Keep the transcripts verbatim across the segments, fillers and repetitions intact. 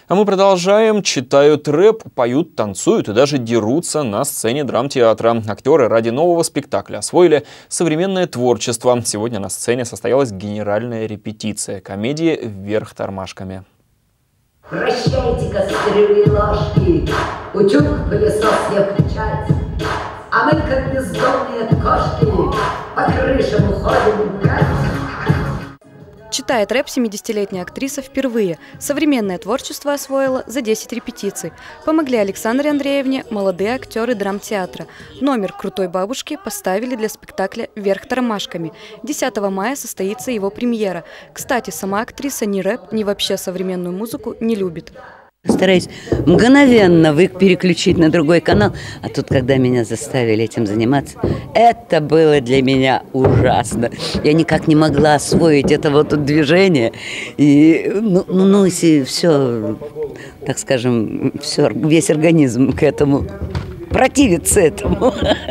А мы продолжаем. Читают рэп, поют, танцуют и даже дерутся на сцене драмтеатра. Актеры ради нового спектакля освоили современное творчество. Сегодня на сцене состоялась генеральная репетиция комедии «Вверх тормашками». Прощайте, кастрюли и ложки, утюг, пылесос не включать, а мы, как бездомные кошки, по крышам уходим гулять. Читает рэп семидесятилетняя актриса впервые. Современное творчество освоила за десять репетиций. Помогли Александре Андреевне молодые актеры драмтеатра. Номер «Крутой бабушки» поставили для спектакля «Вверх тормашками». десятого мая состоится его премьера. Кстати, сама актриса ни рэп, ни вообще современную музыку не любит. Стараюсь мгновенно переключить на другой канал, а тут, когда меня заставили этим заниматься, это было для меня ужасно. Я никак не могла освоить это вот движение, и ну, ну, ну и все, так скажем, все, весь организм к этому противится этому.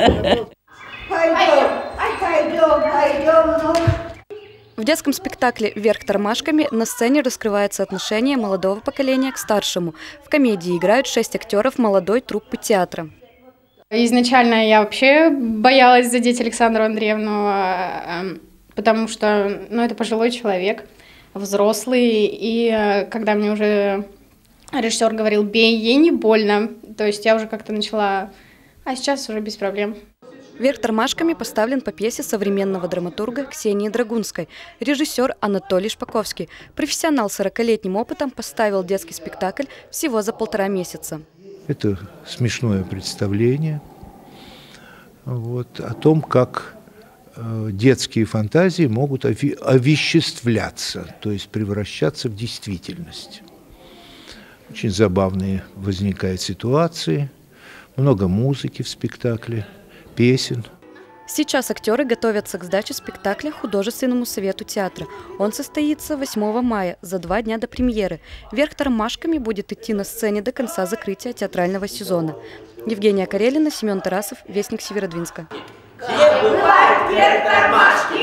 Пойдем, пойдем, пойдем, ну. В детском спектакле «Вверх тормашками» на сцене раскрывается отношение молодого поколения к старшему. В комедии играют шесть актеров молодой труппы театра. Изначально я вообще боялась задеть Александру Андреевну, потому что ну, это пожилой человек, взрослый. И когда мне уже режиссер говорил «бей, ей не больно», то есть я уже как-то начала, а сейчас уже без проблем. «Вверх тормашками» поставлен по пьесе современного драматурга Ксении Драгунской. Режиссер Анатолий Шпаковский. Профессионал с сорокалетним опытом поставил детский спектакль всего за полтора месяца. Это смешное представление вот, о том, как э, детские фантазии могут ови- овеществляться, то есть превращаться в действительность. Очень забавные возникают ситуации, много музыки в спектакле. Песен. Сейчас актеры готовятся к сдаче спектакля художественному совету театра. Он состоится восьмого мая, за два дня до премьеры. «Вверх тормашками» будет идти на сцене до конца закрытия театрального сезона. Евгения Карелина, Семен Тарасов, Вестник Северодвинска. Где бывает вверх тормашки?